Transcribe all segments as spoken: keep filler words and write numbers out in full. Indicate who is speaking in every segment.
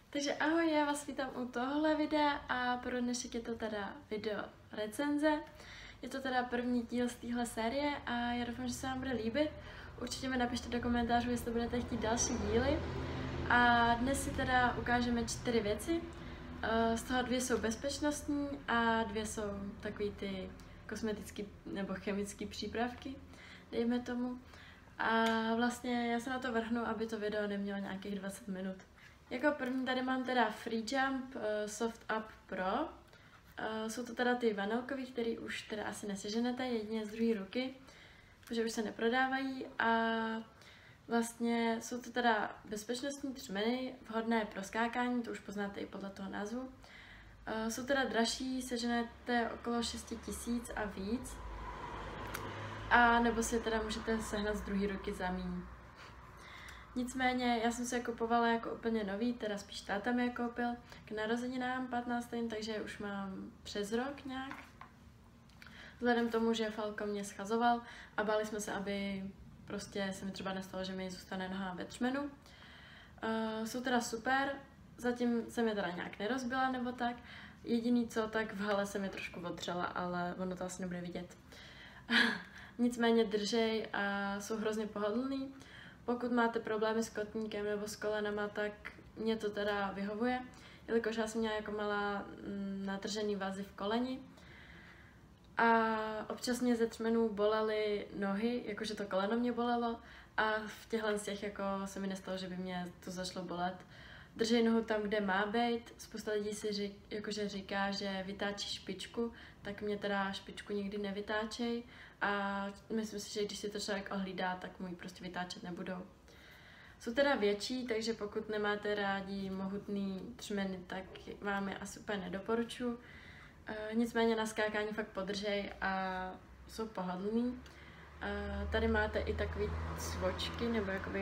Speaker 1: Takže ahoj, já vás vítám u tohle videa a pro dnešek je to teda video recenze. Je to teda první díl z téhle série a já doufám, že se vám bude líbit. Určitě mi napište do komentářů, jestli budete chtít další díly. A dnes si teda ukážeme čtyři věci. Z toho dvě jsou bezpečnostní a dvě jsou takový ty kosmetické nebo chemické přípravky, dejme tomu. A vlastně já se na to vrhnu, aby to video nemělo nějakých dvacet minut. Jako první tady mám teda Free Jump uh, Soft Up Pro. Uh, jsou to teda ty vanilkový, který už teda asi neseženete, jedině z druhé ruky, protože už se neprodávají a vlastně jsou to teda bezpečnostní třmeny, vhodné pro skákání, to už poznáte i podle toho názvu. Uh, jsou teda dražší, seženete okolo šest tisíc a víc. A nebo si je teda můžete sehnat z druhé ruky za míň. Nicméně já jsem si je kupovala jako úplně nový, teda spíš táta mi je koupil k narozeninám patnáctým, takže už mám přes rok nějak. Vzhledem k tomu, že Falko mě schazoval a báli jsme se, aby prostě se mi třeba nestalo, že mi zůstane noha ve třmenu. Uh, jsou teda super, zatím jsem je teda nějak nerozbila nebo tak. Jediný co, tak v hale jsem je trošku odřela, ale ono to asi nebude vidět. Nicméně držej a jsou hrozně pohodlný. Pokud máte problémy s kotníkem nebo s kolenama, tak mě to teda vyhovuje, jelikož já jsem měla jako malá mm, natržený vazy v koleni a občas mě ze třmenů bolely nohy, jakože to koleno mě bolelo a v těchhle z těch jako se mi nestalo, že by mě to začalo bolet. Držej nohu tam, kde má být. Spousta lidí si řík, jakože říká, že vytáčí špičku, tak mě teda špičku nikdy nevytáčej a myslím si, že když si to člověk ohlídá, tak mu ji prostě vytáčet nebudou. Jsou teda větší, takže pokud nemáte rádi mohutný třmeny, tak vám je asi úplně nedoporučuji. E, nicméně na skákání fakt podržej a jsou pohodlný. E, tady máte i takový cvočky, nebo jakoby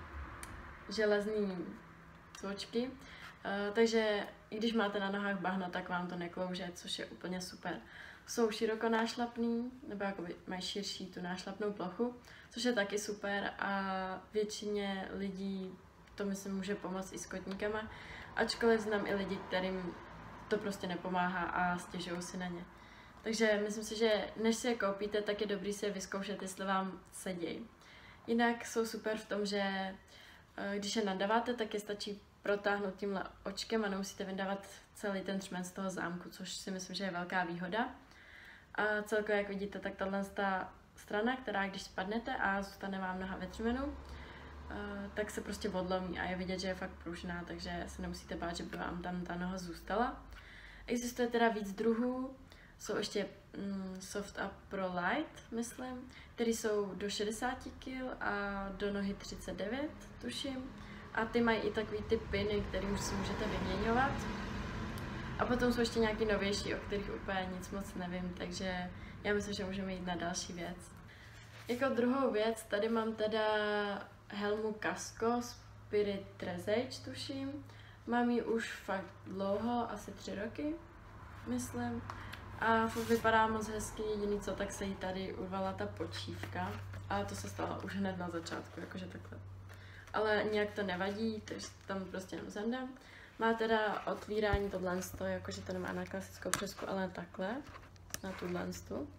Speaker 1: železný cvočky, uh, takže i když máte na nohách bahno, tak vám to neklouže, což je úplně super. Jsou široko nášlapný, nebo jakoby mají širší tu nášlapnou plochu, což je taky super a většině lidí to myslím může pomoct i s kotníkama, ačkoliv znám i lidi, kterým to prostě nepomáhá a stěžují si na ně. Takže myslím si, že než si je koupíte, tak je dobrý si je vyzkoušet, jestli vám sedějí. Jinak jsou super v tom, že když je nadáváte, tak je stačí protáhnout tímhle očkem a nemusíte vydávat celý ten třmen z toho zámku, což si myslím, že je velká výhoda. A celkově, jak vidíte, tak tahle ta strana, která když spadnete a zůstane vám noha ve třmenu, tak se prostě odlomí a je vidět, že je fakt pružná, takže se nemusíte bát, že by vám tam ta noha zůstala. Existuje teda víc druhů, jsou ještě mm, Soft Up Pro Light, myslím, které jsou do šedesáti kil a do nohy třicet devět, tuším. A ty mají i takový ty piny, kterým si můžete vyměňovat. A potom jsou ještě nějaký novější, o kterých úplně nic moc nevím, takže já myslím, že můžeme jít na další věc. Jako druhou věc, tady mám teda helmu Casco Spirit Tresage, tuším. Mám ji už fakt dlouho, asi tři roky, myslím. A vypadá moc hezky, jediný co, tak se jí tady urvala ta počívka. A to se stalo už hned na začátku, jakože takhle. Ale nějak to nevadí, takže tam prostě jenom zandám. Má teda otvírání tohle, jakože to nemá na klasickou přesku, ale takhle, na tuhle.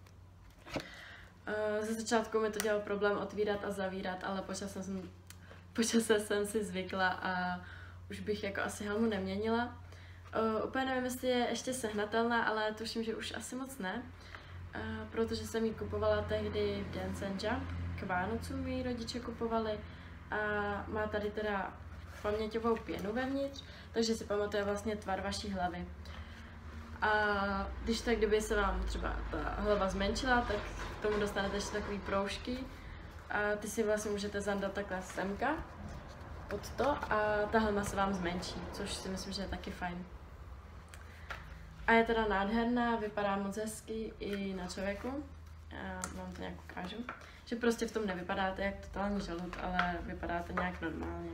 Speaker 1: Ze začátku mi to dělal problém otvírat a zavírat, ale po čase jsem, po čase jsem si zvykla a už bych jako asi helmu neměnila. Uh, úplně nevím, jestli je ještě sehnatelná, ale tuším, že už asi moc ne, uh, protože jsem ji kupovala tehdy v Dance and Jump, k Vánocům ji rodiče kupovali a má tady teda paměťovou pěnu vevnitř, takže si pamatuje vlastně tvar vaší hlavy. A když tak, kdyby se vám třeba ta hlava zmenšila, tak k tomu dostanete ještě takový proužky a ty si vlastně můžete zandat takhle semka pod to a ta helma se vám zmenší, což si myslím, že je taky fajn. A je teda nádherná, vypadá moc hezky i na člověku. Já vám to nějak ukážu. Že prostě v tom nevypadáte jak totální žalud, ale vypadáte nějak normálně.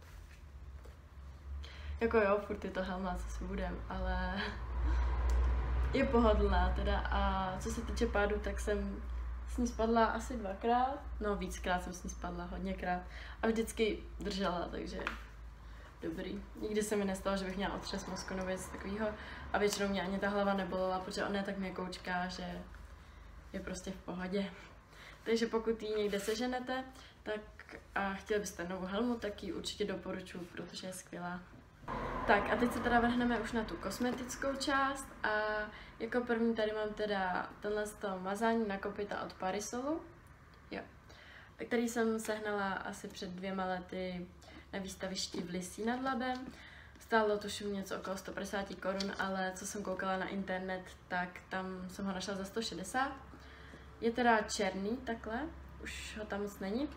Speaker 1: Jako jo, furt je to helma, co si budem, ale je pohodlná teda. A co se týče pádu, tak jsem s ní spadla asi dvakrát. No víckrát jsem s ní spadla, hodněkrát. A vždycky držela, takže dobrý. Nikdy se mi nestalo, že bych měla otřes mozku nebo něco takového a většinou mě ani ta hlava nebolela, protože ona je tak měkoučká, že je prostě v pohodě. Takže pokud ji někde seženete, tak a chtěli byste novou helmu, tak ji určitě doporučuji, protože je skvělá. Tak a teď se teda vrhneme už na tu kosmetickou část a jako první tady mám teda tenhle z toho mazání na kopyta od Parisolu, jo, který jsem sehnala asi před dvěma lety na výstavišti v Lysí nad Labem. Stálo tuším něco okolo sto padesát korun, ale co jsem koukala na internet, tak tam jsem ho našla za sto šedesát. Je teda černý takhle, už ho tam moc není.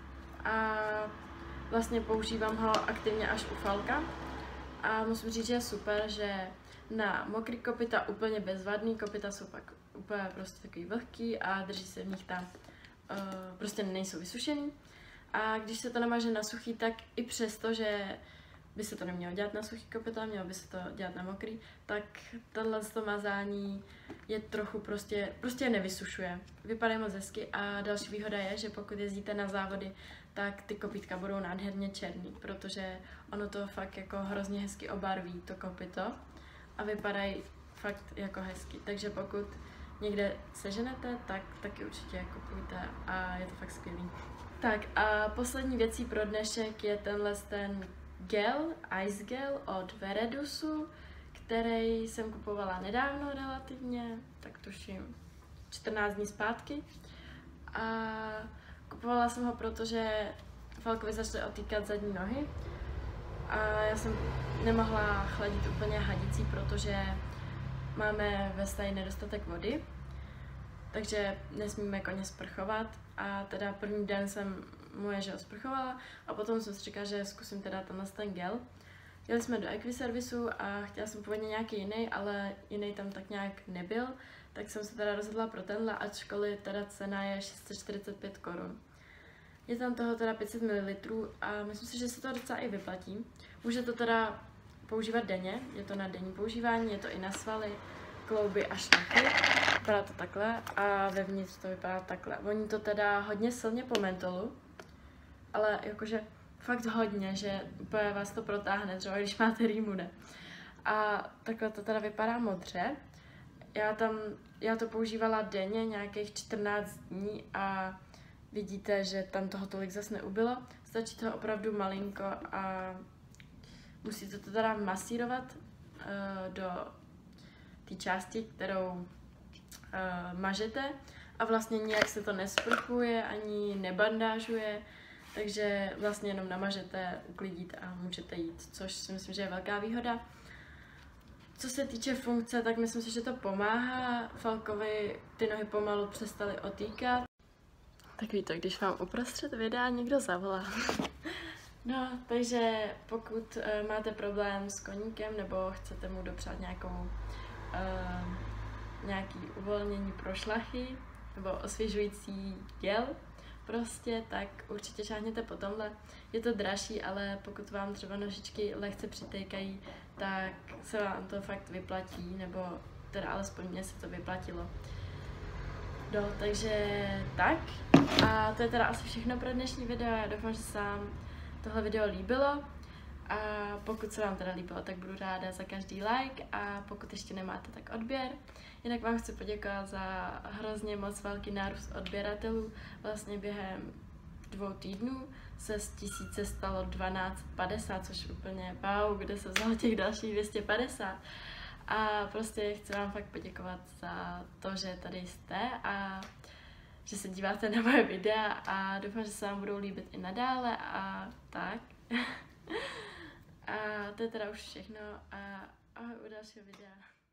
Speaker 1: A vlastně používám ho aktivně až u falka. A musím říct, že je super, že na mokrý kopyta úplně bezvadný, kopyta jsou pak úplně prostě takový vlhký a drží se v nich tam, uh, prostě nejsou vysušený. A když se to namaže na suchý, tak i přesto, že by se to nemělo dělat na suchý kopyta, mělo by se to dělat na mokrý, tak tohle mazání je trochu prostě, prostě nevysušuje. Vypadají moc hezky a další výhoda je, že pokud jezdíte na závody, tak ty kopytka budou nádherně černý, protože ono to fakt jako hrozně hezky obarví, to kopyto, a vypadají fakt jako hezky. Takže pokud někde seženete, tak taky určitě kupujte a je to fakt skvělý. Tak a poslední věcí pro dnešek je tenhle ten gel, Ice Gel od Veredusu, který jsem kupovala nedávno relativně, tak tuším čtrnáct dní zpátky. A kupovala jsem ho, protože Falkovi začaly otýkat zadní nohy a já jsem nemohla chladit úplně hadicí, protože máme ve stáji nedostatek vody, takže nesmíme koně sprchovat a teda první den jsem moje že sprchovala a potom jsem si říkala, že zkusím teda tenhle ten gel. Jeli jsme do Equiservisu a chtěla jsem původně nějaký jiný, ale jiný tam tak nějak nebyl, tak jsem se teda rozhodla pro tenhle, ačkoliv teda cena je šest set čtyřicet pět korun. Je tam toho teda pět set mililitrů a myslím si, že se to docela i vyplatí. Můžete to teda používat denně, je to na denní používání, je to i na svaly, klouby a šlachy. Vypadá to takhle a vevnitř to vypadá takhle. Voní to teda hodně silně po mentolu, ale jakože fakt hodně, že úplně vás to protáhne, třeba když máte rýmu, ne. A takhle to teda vypadá modře. Já tam, já to používala denně nějakých čtrnáct dní a vidíte, že tam toho tolik zase neubylo. Stačí toho opravdu malinko a musíte to teda masírovat uh, do té části, kterou uh, mažete a vlastně nijak se to nesprchuje ani nebandážuje, takže vlastně jenom namažete, uklidíte a můžete jít, což si myslím, že je velká výhoda. Co se týče funkce, tak myslím si, že to pomáhá. Falkovi ty nohy pomalu přestaly otýkat. Takový to, když vám uprostřed videa někdo zavolá. No, takže pokud uh, máte problém s koníkem nebo chcete mu dopřát nějakou, uh, nějaký uvolnění pro šlachy nebo osvěžující gel, prostě, tak určitě šáhněte po tomhle. Je to dražší, ale pokud vám třeba nožičky lehce přitékají, tak se vám to fakt vyplatí, nebo teda alespoň mně se to vyplatilo. No, takže tak. A to je teda asi všechno pro dnešní video. Já doufám, že se vám tohle video líbilo. A pokud se vám teda líbilo, tak budu ráda za každý like a pokud ještě nemáte, tak odběr. Jinak vám chci poděkovat za hrozně moc velký nárůst odběratelů. Vlastně během dvou týdnů se z tisíce stalo dvanáct padesát, což úplně wow, kde se vzalo těch dalších dvě stě padesát. A prostě chci vám fakt poděkovat za to, že tady jste a že se díváte na moje videa a doufám, že se vám budou líbit i nadále a tak. A to je teda už všechno a ahoj u dalšího videa.